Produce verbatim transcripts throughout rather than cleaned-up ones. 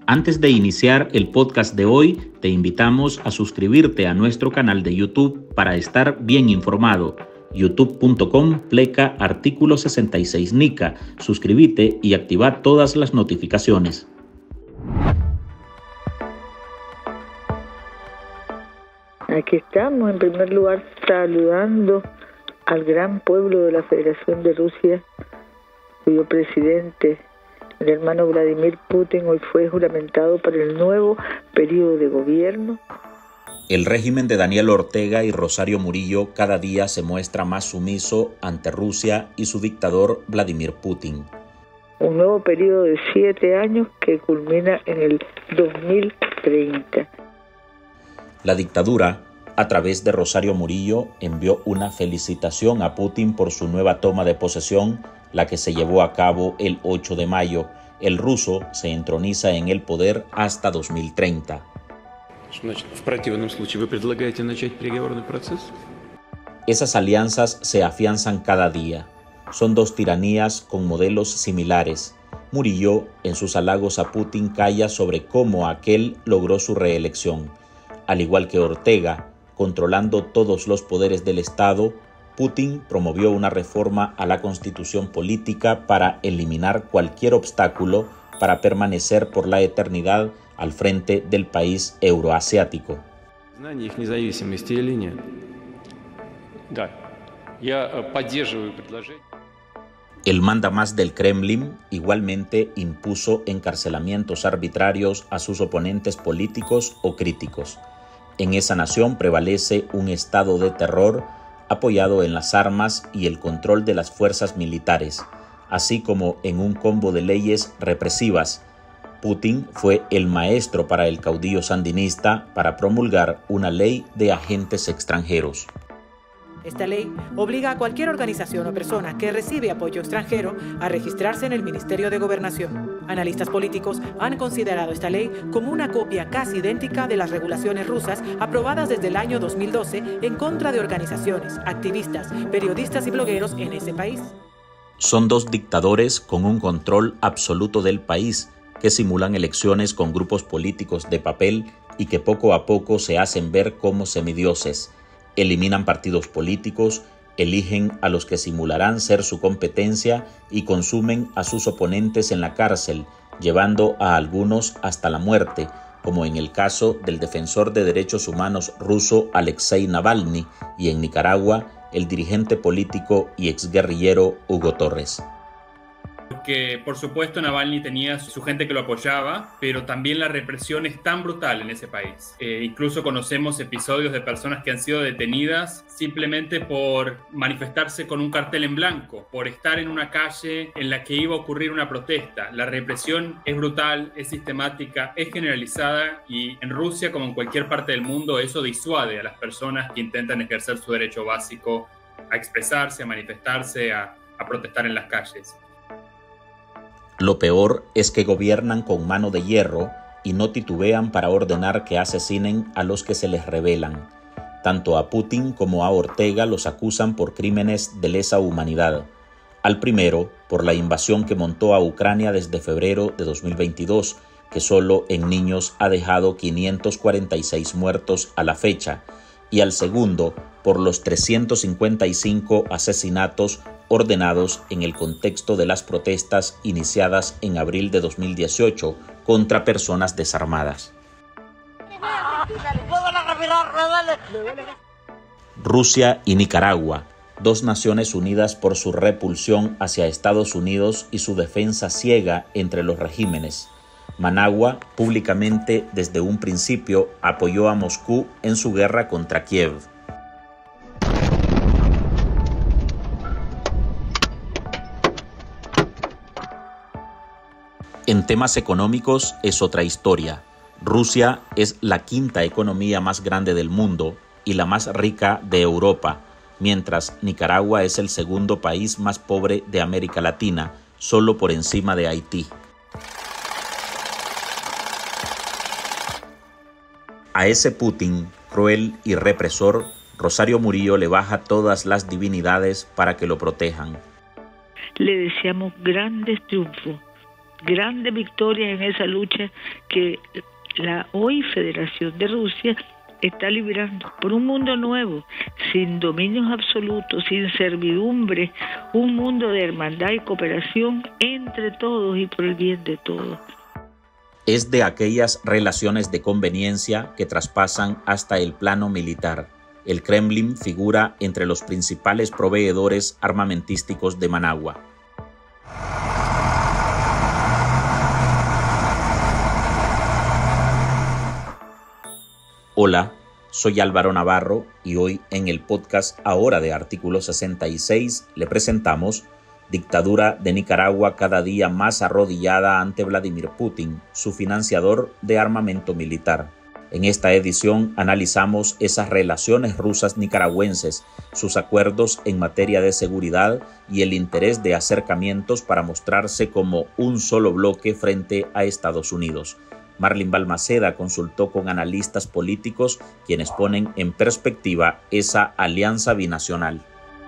Antes de iniciar el podcast de hoy, te invitamos a suscribirte a nuestro canal de YouTube para estar bien informado. youtube punto com pleca artículo sesenta y seis Nica. Suscríbete y activa todas las notificaciones. Aquí estamos, en primer lugar, saludando al gran pueblo de la Federación de Rusia, cuyo presidente, el hermano Vladimir Putin, hoy fue juramentado para el nuevo periodo de gobierno. El régimen de Daniel Ortega y Rosario Murillo cada día se muestra más sumiso ante Rusia y su dictador Vladimir Putin. Un nuevo periodo de siete años que culmina en el dos mil treinta. La dictadura, a través de Rosario Murillo, envió una felicitación a Putin por su nueva toma de posesión, la que se llevó a cabo el ocho de mayo. El ruso se entroniza en el poder hasta dos mil treinta. Esas alianzas se afianzan cada día. Son dos tiranías con modelos similares. Murillo, en sus halagos a Putin, calla sobre cómo aquel logró su reelección. Al igual que Ortega, controlando todos los poderes del Estado, Putin promovió una reforma a la constitución política para eliminar cualquier obstáculo para permanecer por la eternidad al frente del país euroasiático. El mandamás del Kremlin igualmente impuso encarcelamientos arbitrarios a sus oponentes políticos o críticos. En esa nación prevalece un estado de terror apoyado en las armas y el control de las fuerzas militares, así como en un combo de leyes represivas. Putin fue el maestro para el caudillo sandinista para promulgar una ley de agentes extranjeros. Esta ley obliga a cualquier organización o persona que recibe apoyo extranjero a registrarse en el Ministerio de Gobernación. Analistas políticos han considerado esta ley como una copia casi idéntica de las regulaciones rusas aprobadas desde el año dos mil doce en contra de organizaciones, activistas, periodistas y blogueros en ese país. Son dos dictadores con un control absoluto del país que simulan elecciones con grupos políticos de papel y que poco a poco se hacen ver como semidioses. Eliminan partidos políticos, eligen a los que simularán ser su competencia y consumen a sus oponentes en la cárcel, llevando a algunos hasta la muerte, como en el caso del defensor de derechos humanos ruso Alexei Navalny y en Nicaragua el dirigente político y exguerrillero Hugo Torres. Que por supuesto Navalny tenía su gente que lo apoyaba, pero también la represión es tan brutal en ese país. Eh, incluso conocemos episodios de personas que han sido detenidas simplemente por manifestarse con un cartel en blanco, por estar en una calle en la que iba a ocurrir una protesta. La represión es brutal, es sistemática, es generalizada y en Rusia, como en cualquier parte del mundo, eso disuade a las personas que intentan ejercer su derecho básico a expresarse, a manifestarse, a, a protestar en las calles. Lo peor es que gobiernan con mano de hierro y no titubean para ordenar que asesinen a los que se les rebelan. Tanto a Putin como a Ortega los acusan por crímenes de lesa humanidad. Al primero, por la invasión que montó a Ucrania desde febrero de dos mil veintidós, que solo en niños ha dejado quinientos cuarenta y seis muertos a la fecha, y al segundo, por los trescientos cincuenta y cinco asesinatos ordenados en el contexto de las protestas iniciadas en abril de dos mil dieciocho contra personas desarmadas. Rusia y Nicaragua, dos naciones unidas por su repulsión hacia Estados Unidos y su defensa ciega entre los regímenes. Managua públicamente desde un principio apoyó a Moscú en su guerra contra Kiev. En temas económicos es otra historia. Rusia es la quinta economía más grande del mundo y la más rica de Europa, mientras Nicaragua es el segundo país más pobre de América Latina, solo por encima de Haití. A ese Putin, cruel y represor, Rosario Murillo le baja todas las divinidades para que lo protejan. Le deseamos grandes triunfos grandes victorias en esa lucha que la hoy Federación de Rusia está librando por un mundo nuevo, sin dominios absolutos, sin servidumbre, un mundo de hermandad y cooperación entre todos y por el bien de todos. Es de aquellas relaciones de conveniencia que traspasan hasta el plano militar. El Kremlin figura entre los principales proveedores armamentísticos de Managua. Hola, soy Álvaro Navarro y hoy en el podcast Ahora de Artículo sesenta y seis le presentamos Dictadura de Nicaragua cada día más arrodillada ante Vladimir Putin, su financiador de armamento militar. En esta edición analizamos esas relaciones rusas nicaragüenses, sus acuerdos en materia de seguridad y el interés de acercamientos para mostrarse como un solo bloque frente a Estados Unidos. Marlene Balmaceda consultó con analistas políticos quienes ponen en perspectiva esa alianza binacional.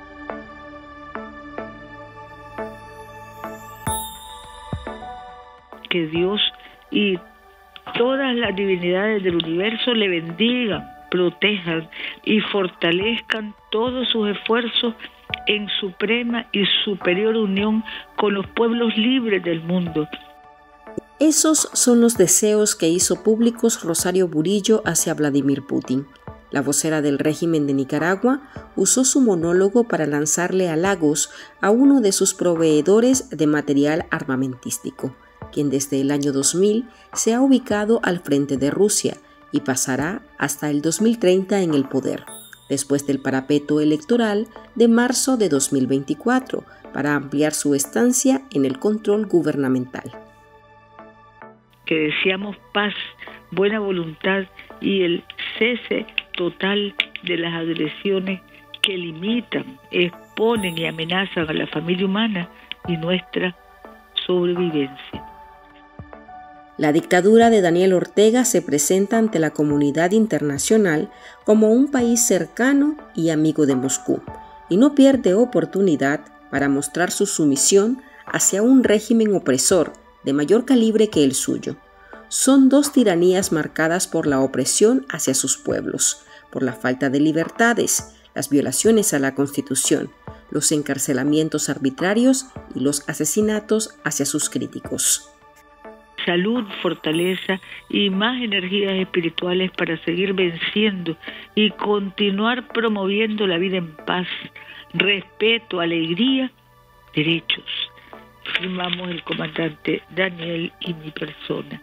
Que Dios y todas las divinidades del universo le bendigan, protejan y fortalezcan todos sus esfuerzos en suprema y superior unión con los pueblos libres del mundo. Esos son los deseos que hizo públicos Rosario Burillo hacia Vladimir Putin. La vocera del régimen de Nicaragua usó su monólogo para lanzarle halagos a uno de sus proveedores de material armamentístico, quien desde el año dos mil se ha ubicado al frente de Rusia y pasará hasta el dos mil treinta en el poder, después del parapeto electoral de marzo de dos mil veinticuatro, para ampliar su estancia en el control gubernamental. Que deseamos paz, buena voluntad y el cese total de las agresiones que limitan, exponen y amenazan a la familia humana y nuestra sobrevivencia. La dictadura de Daniel Ortega se presenta ante la comunidad internacional como un país cercano y amigo de Moscú, y no pierde oportunidad para mostrar su sumisión hacia un régimen opresor de mayor calibre que el suyo. Son dos tiranías marcadas por la opresión hacia sus pueblos, por la falta de libertades, las violaciones a la Constitución, los encarcelamientos arbitrarios y los asesinatos hacia sus críticos. Salud, fortaleza y más energías espirituales para seguir venciendo y continuar promoviendo la vida en paz, respeto, alegría, derechos. Firmamos el comandante Daniel y mi persona.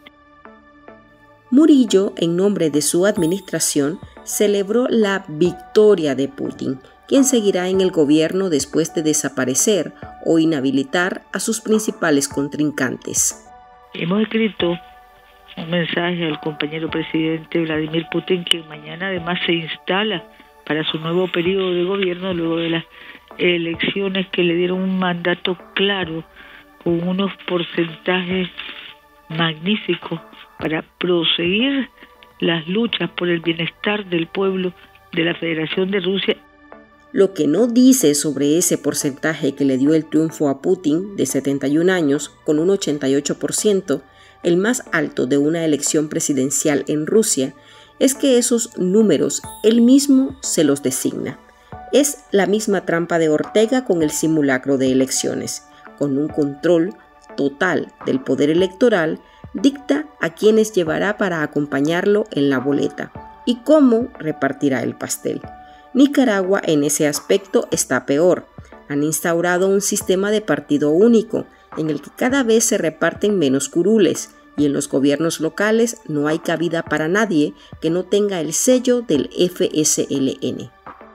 Murillo, en nombre de su administración, celebró la victoria de Putin, quien seguirá en el gobierno después de desaparecer o inhabilitar a sus principales contrincantes. Hemos escrito un mensaje al compañero presidente Vladimir Putin, que mañana además se instala para su nuevo periodo de gobierno luego de las elecciones que le dieron un mandato claro con unos porcentajes magníficos para proseguir las luchas por el bienestar del pueblo de la Federación de Rusia. Lo que no dice sobre ese porcentaje que le dio el triunfo a Putin, de setenta y un años, con un ochenta y ocho por ciento, el más alto de una elección presidencial en Rusia, es que esos números él mismo se los designa. Es la misma trampa de Ortega con el simulacro de elecciones. Con un control total del poder electoral, dicta a quienes llevará para acompañarlo en la boleta y cómo repartirá el pastel. Nicaragua en ese aspecto está peor. Han instaurado un sistema de partido único, en el que cada vez se reparten menos curules, y en los gobiernos locales no hay cabida para nadie que no tenga el sello del F S L N.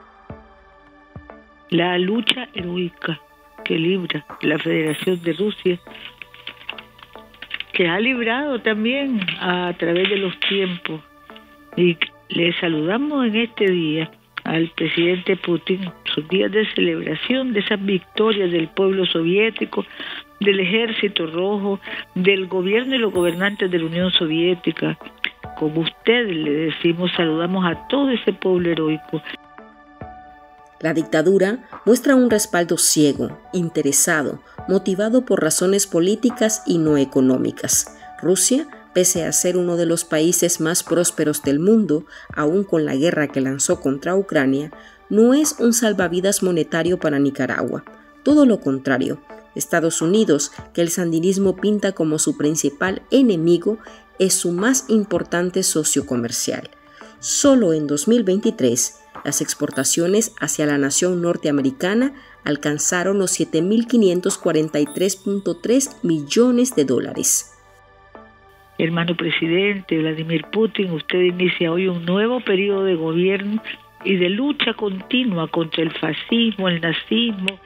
La lucha heroica que libra la Federación de Rusia, que ha librado también a través de los tiempos, y le saludamos en este día al presidente Putin, sus días de celebración de esas victorias del pueblo soviético, del Ejército Rojo, del gobierno y los gobernantes de la Unión Soviética. Como ustedes le decimos, saludamos a todo ese pueblo heroico. La dictadura muestra un respaldo ciego, interesado, motivado por razones políticas y no económicas. Rusia, pese a ser uno de los países más prósperos del mundo, aún con la guerra que lanzó contra Ucrania, no es un salvavidas monetario para Nicaragua. Todo lo contrario, Estados Unidos, que el sandinismo pinta como su principal enemigo, es su más importante socio comercial. Solo en dos mil veintitrés, las exportaciones hacia la nación norteamericana alcanzaron los siete mil quinientos cuarenta y tres punto tres millones de dólares. Hermano presidente Vladimir Putin, usted inicia hoy un nuevo periodo de gobierno y de lucha continua contra el fascismo, el nazismo.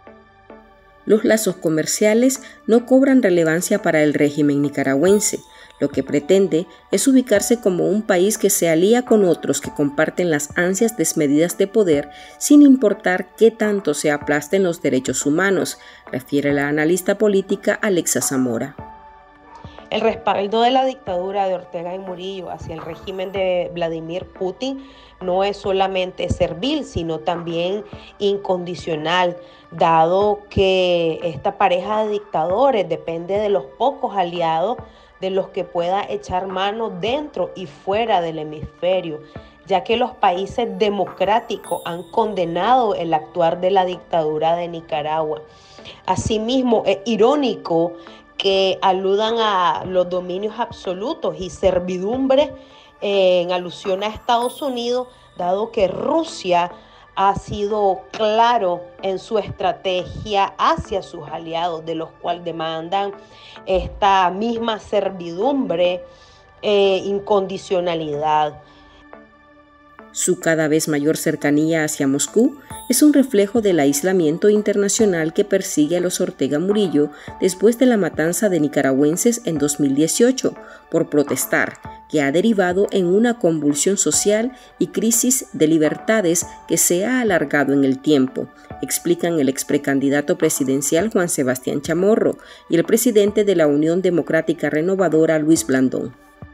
Los lazos comerciales no cobran relevancia para el régimen nicaragüense. Lo que pretende es ubicarse como un país que se alía con otros que comparten las ansias desmedidas de poder sin importar qué tanto se aplasten los derechos humanos, refiere la analista política Alexa Zamora. El respaldo de la dictadura de Ortega y Murillo hacia el régimen de Vladimir Putin no es solamente servil, sino también incondicional, dado que esta pareja de dictadores depende de los pocos aliados de los que pueda echar mano dentro y fuera del hemisferio, ya que los países democráticos han condenado el actuar de la dictadura de Nicaragua. Asimismo, es irónico que aludan a los dominios absolutos y servidumbre eh, en alusión a Estados Unidos, dado que Rusia ha sido claro en su estrategia hacia sus aliados, de los cuales demandan esta misma servidumbre, eh, incondicionalidad. Su cada vez mayor cercanía hacia Moscú es un reflejo del aislamiento internacional que persigue a los Ortega Murillo después de la matanza de nicaragüenses en dos mil dieciocho por protestar, que ha derivado en una convulsión social y crisis de libertades que se ha alargado en el tiempo, explican el ex precandidato presidencial Juan Sebastián Chamorro y el presidente de la Unión Democrática Renovadora Luis Blandón.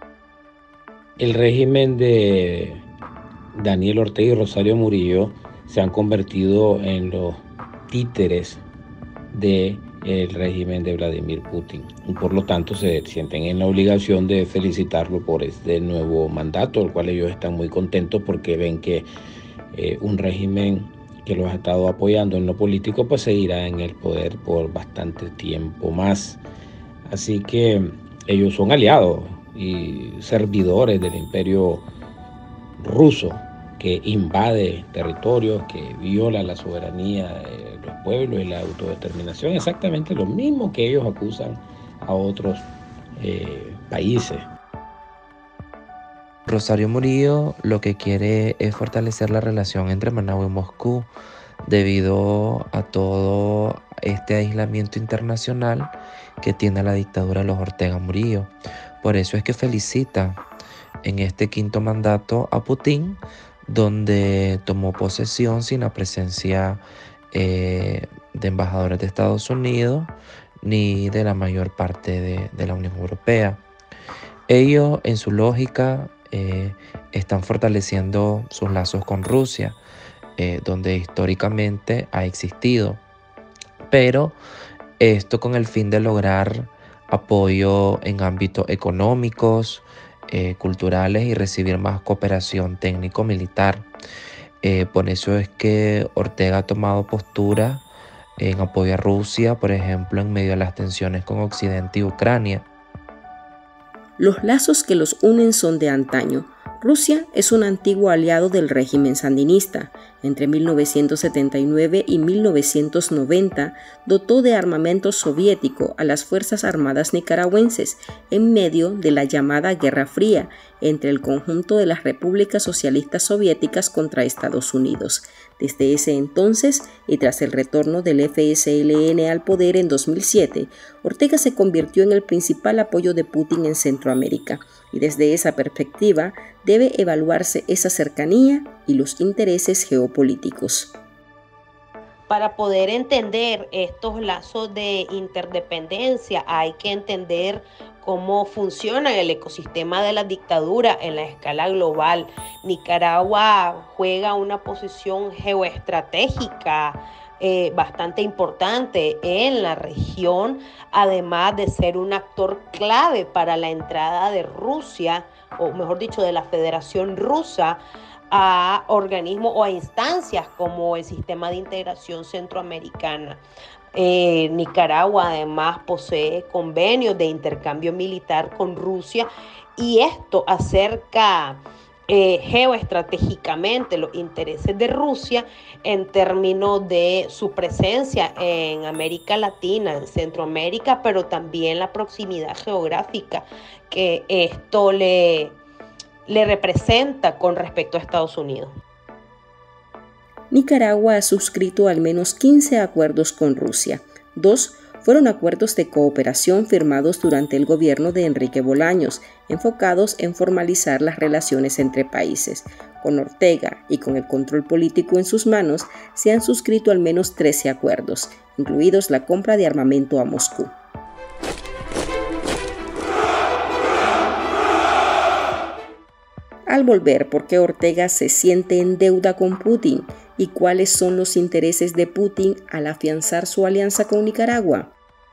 El régimen de Daniel Ortega y Rosario Murillo se han convertido en los títeres del régimen de Vladimir Putin. Y por lo tanto se sienten en la obligación de felicitarlo por este nuevo mandato, el cual ellos están muy contentos porque ven que eh, un régimen que los ha estado apoyando en lo político pues seguirá en el poder por bastante tiempo más. Así que ellos son aliados y servidores del imperio ruso, que invade territorios, que viola la soberanía de los pueblos y la autodeterminación, exactamente lo mismo que ellos acusan a otros eh, países. Rosario Murillo lo que quiere es fortalecer la relación entre Managua y Moscú debido a todo este aislamiento internacional que tiene la dictadura de los Ortega Murillo. Por eso es que felicita en este quinto mandato a Putin, donde tomó posesión sin la presencia eh, de embajadores de Estados Unidos ni de la mayor parte de, de la Unión Europea. Ellos, en su lógica, eh, están fortaleciendo sus lazos con Rusia, eh, donde históricamente ha existido, pero esto con el fin de lograr apoyo en ámbitos económicos, Eh, culturales y recibir más cooperación técnico-militar. Eh, por eso es que Ortega ha tomado postura en apoyo a Rusia, por ejemplo, en medio de las tensiones con Occidente y Ucrania. Los lazos que los unen son de antaño. Rusia es un antiguo aliado del régimen sandinista. Entre mil novecientos setenta y nueve y mil novecientos noventa dotó de armamento soviético a las Fuerzas Armadas nicaragüenses en medio de la llamada Guerra Fría entre el conjunto de las repúblicas socialistas soviéticas contra Estados Unidos. Desde ese entonces, y tras el retorno del F S L N al poder en dos mil siete, Ortega se convirtió en el principal apoyo de Putin en Centroamérica, y desde esa perspectiva debe evaluarse esa cercanía y los intereses geopolíticos. Para poder entender estos lazos de interdependencia hay que entender cómo funciona el ecosistema de la dictadura en la escala global. Nicaragua juega una posición geoestratégica eh, bastante importante en la región, además de ser un actor clave para la entrada de Rusia, o mejor dicho, de la Federación Rusa, a organismos o a instancias como el Sistema de Integración Centroamericana. Eh, Nicaragua además posee convenios de intercambio militar con Rusia y esto acerca eh, geoestratégicamente los intereses de Rusia en términos de su presencia en América Latina, en Centroamérica, pero también la proximidad geográfica que esto le le representa con respecto a Estados Unidos. Nicaragua ha suscrito al menos quince acuerdos con Rusia. Dos fueron acuerdos de cooperación firmados durante el gobierno de Enrique Bolaños, enfocados en formalizar las relaciones entre países. Con Ortega y con el control político en sus manos, se han suscrito al menos trece acuerdos, incluidos la compra de armamento a Moscú. Al volver, ¿por qué Ortega se siente en deuda con Putin? ¿Y cuáles son los intereses de Putin al afianzar su alianza con Nicaragua?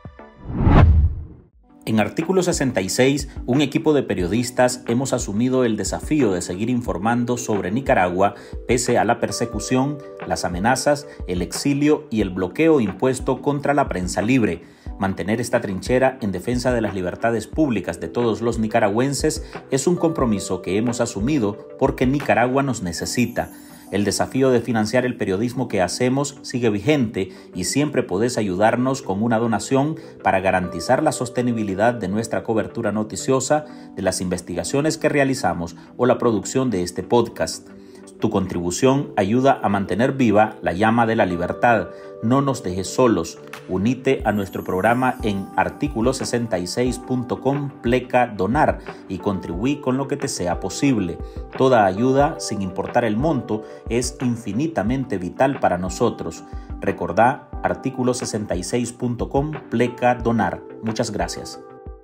En Artículo sesenta y seis, un equipo de periodistas hemos asumido el desafío de seguir informando sobre Nicaragua pese a la persecución, las amenazas, el exilio y el bloqueo impuesto contra la prensa libre. Mantener esta trinchera en defensa de las libertades públicas de todos los nicaragüenses es un compromiso que hemos asumido porque Nicaragua nos necesita. El desafío de financiar el periodismo que hacemos sigue vigente y siempre podés ayudarnos con una donación para garantizar la sostenibilidad de nuestra cobertura noticiosa, de las investigaciones que realizamos o la producción de este podcast. Tu contribución ayuda a mantener viva la llama de la libertad. No nos dejes solos. Unite a nuestro programa en artículo sesenta y seis punto com pleca donar y contribuí con lo que te sea posible. Toda ayuda, sin importar el monto, es infinitamente vital para nosotros. Recordá artículo sesenta y seis punto com pleca donar. Muchas gracias.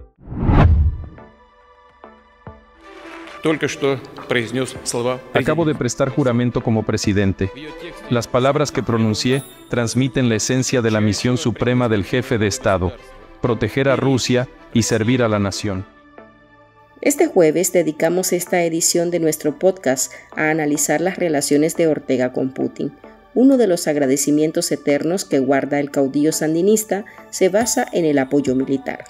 Acabo de prestar juramento como presidente. Las palabras que pronuncié transmiten la esencia de la misión suprema del jefe de Estado: proteger a Rusia y servir a la nación. Este jueves dedicamos esta edición de nuestro podcast a analizar las relaciones de Ortega con Putin. Uno de los agradecimientos eternos que guarda el caudillo sandinista se basa en el apoyo militar.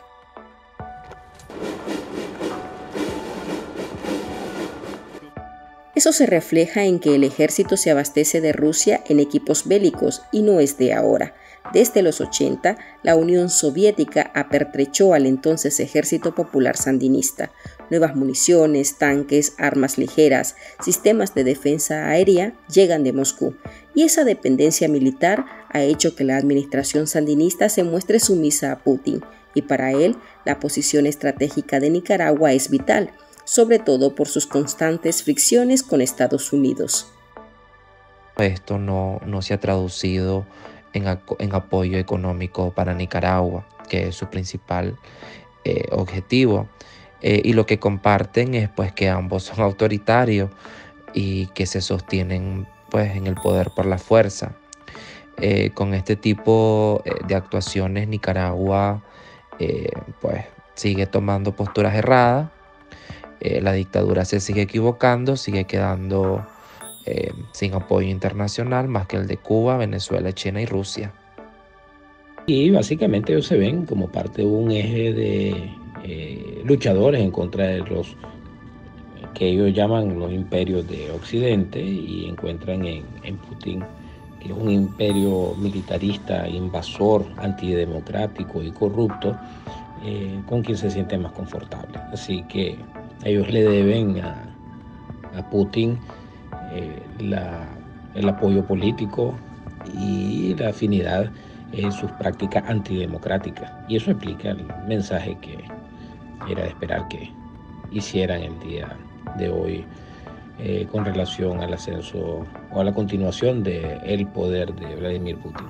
Eso se refleja en que el ejército se abastece de Rusia en equipos bélicos y no es de ahora. Desde los ochenta, la Unión Soviética apertrechó al entonces Ejército Popular Sandinista. Nuevas municiones, tanques, armas ligeras, sistemas de defensa aérea llegan de Moscú. Y esa dependencia militar ha hecho que la administración sandinista se muestre sumisa a Putin. Y para él, la posición estratégica de Nicaragua es vital, sobre todo por sus constantes fricciones con Estados Unidos. Esto no, no se ha traducido en, en apoyo económico para Nicaragua, que es su principal eh, objetivo. Eh, y lo que comparten es pues, que ambos son autoritarios y que se sostienen pues, en el poder por la fuerza. Eh, con este tipo de actuaciones, Nicaragua eh, pues, sigue tomando posturas erradas. Eh, la dictadura se sigue equivocando, sigue quedando eh, sin apoyo internacional más que el de Cuba, Venezuela, China y Rusia. Y básicamente ellos se ven como parte de un eje de eh, luchadores en contra de los que ellos llaman los imperios de Occidente y encuentran en, en Putin, que es un imperio militarista, invasor, antidemocrático y corrupto, eh, con quien se siente más confortable. Así que ellos le deben a, a Putin eh, la, el apoyo político y la afinidad en sus prácticas antidemocráticas. Y eso explica el mensaje que era de esperar que hicieran el día de hoy eh, con relación al ascenso o a la continuación del poder de Vladimir Putin.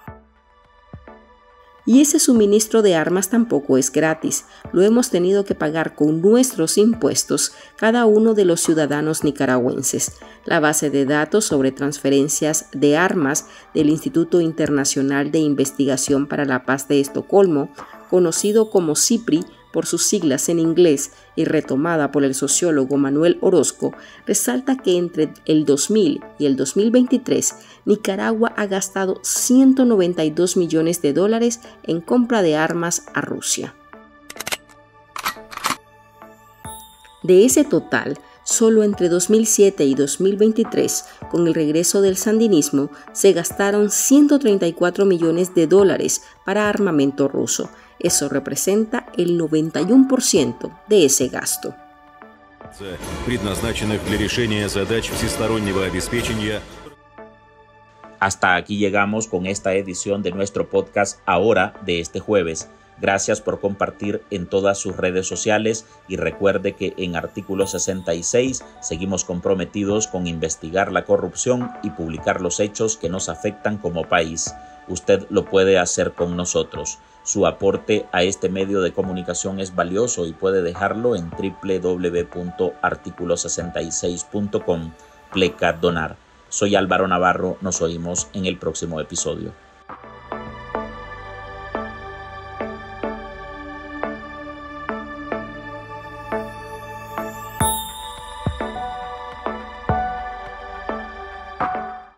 Y ese suministro de armas tampoco es gratis. Lo hemos tenido que pagar con nuestros impuestos cada uno de los ciudadanos nicaragüenses. La base de datos sobre transferencias de armas del Instituto Internacional de Investigación para la Paz de Estocolmo, conocido como CIPRI por sus siglas en inglés y retomada por el sociólogo Manuel Orozco, resalta que entre el dos mil y el dos mil veintitrés, Nicaragua ha gastado ciento noventa y dos millones de dólares en compra de armas a Rusia. De ese total, solo entre dos mil siete y dos mil veintitrés, con el regreso del sandinismo, se gastaron ciento treinta y cuatro millones de dólares para armamento ruso. Eso representa el noventa y uno por ciento de ese gasto. Hasta aquí llegamos con esta edición de nuestro podcast Ahora de este jueves. Gracias por compartir en todas sus redes sociales y recuerde que en Artículo sesenta y seis seguimos comprometidos con investigar la corrupción y publicar los hechos que nos afectan como país. Usted lo puede hacer con nosotros. Su aporte a este medio de comunicación es valioso y puede dejarlo en doble u doble u doble u punto artículo sesenta y seis punto com, pleca donar. Soy Álvaro Navarro, nos oímos en el próximo episodio.